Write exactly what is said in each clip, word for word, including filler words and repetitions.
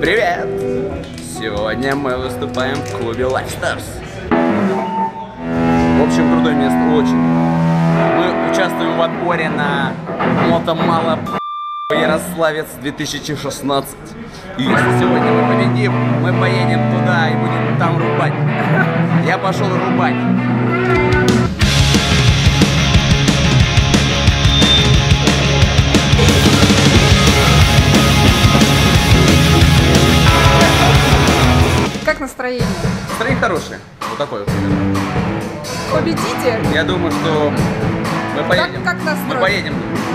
Привет! Сегодня мы выступаем в клубе Lifestars. В общем, крутое место, очень. Мы участвуем в отборе на Мотомало Ярославец две тысячи шестнадцать. И если сегодня мы победим, мы поедем туда и будем там рубать. Я пошел рубать. Как настроение? Настроение хорошее. Вот такое вот. Победите? Я думаю, что мы поедем. Как, как настрой? Мы поедем.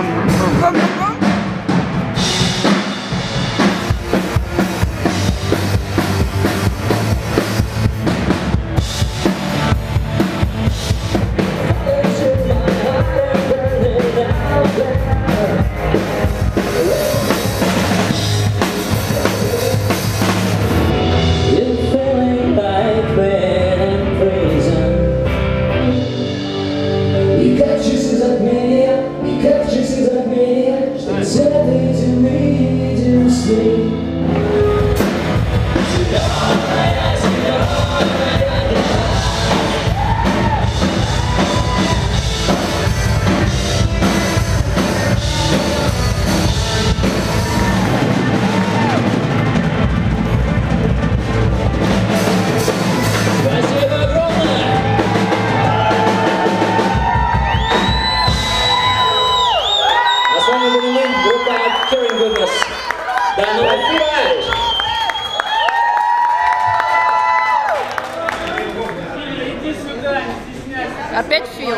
Опять Фил.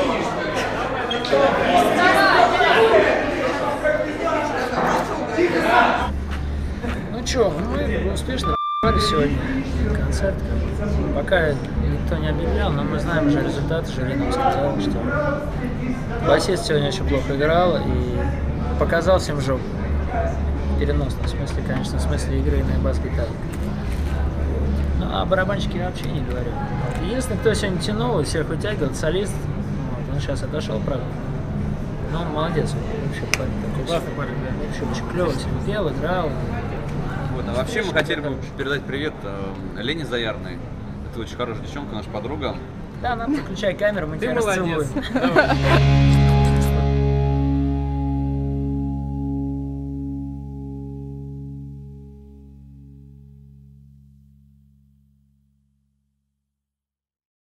Ну чё, мы успешно п***ли сегодня концерт. Пока никто не объявлял, но мы знаем уже результаты. Жюри нам сказал, что басист сегодня очень плохо играл и показал всем жопу. В переносном смысле, конечно, в смысле игры на бас-гитаре. Ну а барабанщики вообще не говорю. Единственный, кто сегодня тянул и всех вытягивал, солист. Вот, он сейчас отошел, правда. Но он молодец, он вообще парень такой. Классный парень, да. Вообще очень клево сегодня пел, играл. Вот, а вообще мы хотели бы передать привет э, Лене Заярной. Это очень хорошая девчонка, наша подруга. Да, нам включай камеру, мы тебя расцелуем. Ты молодец.